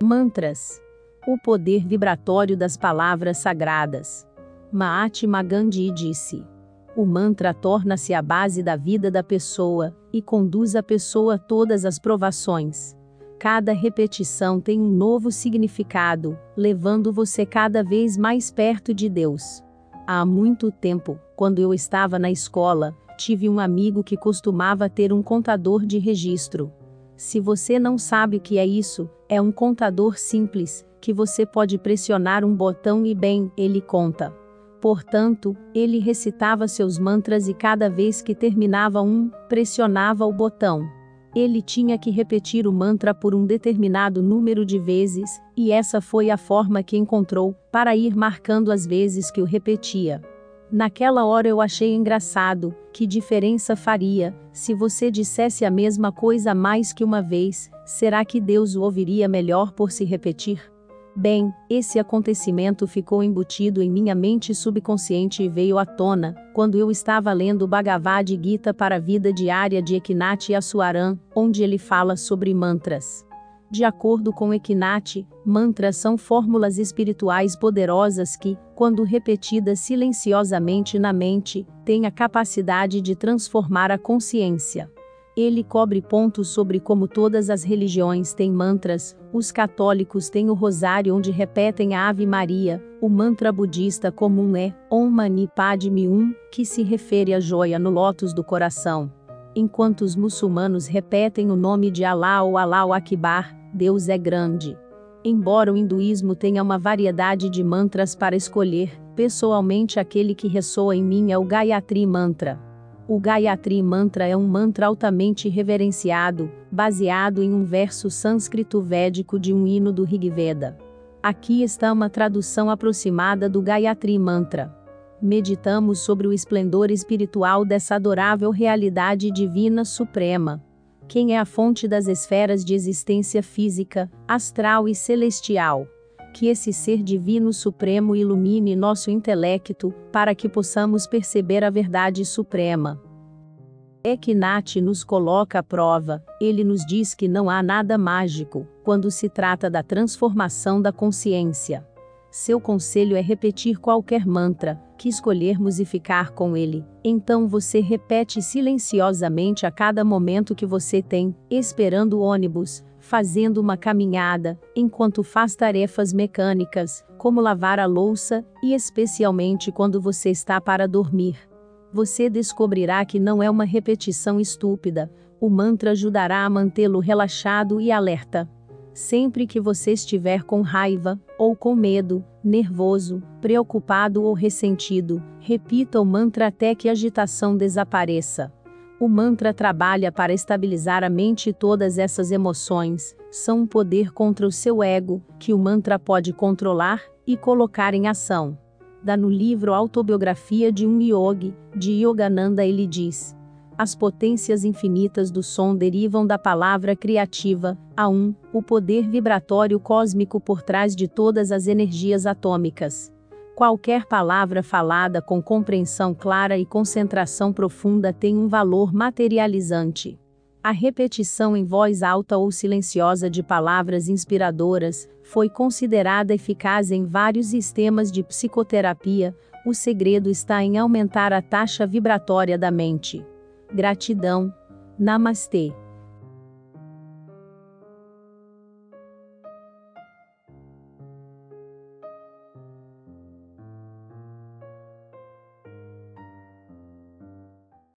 Mantras. O poder vibratório das palavras sagradas. Mahatma Gandhi disse: o mantra torna-se a base da vida da pessoa, e conduz a pessoa a todas as provações. Cada repetição tem um novo significado, levando você cada vez mais perto de Deus. Há muito tempo, quando eu estava na escola, tive um amigo que costumava ter um contador de registro. Se você não sabe o que é isso, é um contador simples, que você pode pressionar um botão e bem, ele conta. Portanto, ele recitava seus mantras e cada vez que terminava pressionava o botão. Ele tinha que repetir o mantra por um determinado número de vezes, e essa foi a forma que encontrou, para ir marcando as vezes que o repetia. Naquela hora eu achei engraçado, que diferença faria, se você dissesse a mesma coisa mais que uma vez, será que Deus o ouviria melhor por se repetir? Bem, esse acontecimento ficou embutido em minha mente subconsciente e veio à tona, quando eu estava lendo o Bhagavad Gita para a vida diária de Eknath Easwaran, onde ele fala sobre mantras. De acordo com Eknath, mantras são fórmulas espirituais poderosas que, quando repetidas silenciosamente na mente, têm a capacidade de transformar a consciência. Ele cobre pontos sobre como todas as religiões têm mantras. Os católicos têm o rosário onde repetem a Ave Maria, o mantra budista comum é Om Mani Padme Hum, que se refere à joia no lótus do coração. Enquanto os muçulmanos repetem o nome de Allah ou Allahu Akbar, Deus é grande. Embora o hinduísmo tenha uma variedade de mantras para escolher, pessoalmente aquele que ressoa em mim é o Gayatri Mantra. O Gayatri Mantra é um mantra altamente reverenciado, baseado em um verso sânscrito védico de um hino do Rig Veda. Aqui está uma tradução aproximada do Gayatri Mantra. Meditamos sobre o esplendor espiritual dessa adorável realidade divina suprema. Quem é a fonte das esferas de existência física, astral e celestial? Que esse ser divino supremo ilumine nosso intelecto, para que possamos perceber a verdade suprema. Eknath nos coloca à prova, ele nos diz que não há nada mágico, quando se trata da transformação da consciência. Seu conselho é repetir qualquer mantra, que escolhermos e ficar com ele. Então você repete silenciosamente a cada momento que você tem, esperando o ônibus, fazendo uma caminhada, enquanto faz tarefas mecânicas, como lavar a louça, e especialmente quando você está para dormir. Você descobrirá que não é uma repetição estúpida, o mantra ajudará a mantê-lo relaxado e alerta. Sempre que você estiver com raiva, ou com medo, nervoso, preocupado ou ressentido, repita o mantra até que a agitação desapareça. O mantra trabalha para estabilizar a mente e todas essas emoções são um poder contra o seu ego, que o mantra pode controlar e colocar em ação. No livro Autobiografia de um Yogi, de Yogananda, ele diz: as potências infinitas do som derivam da palavra criativa, o poder vibratório cósmico por trás de todas as energias atômicas. Qualquer palavra falada com compreensão clara e concentração profunda tem um valor materializante. A repetição em voz alta ou silenciosa de palavras inspiradoras foi considerada eficaz em vários sistemas de psicoterapia. O segredo está em aumentar a taxa vibratória da mente. Gratidão. Namastê.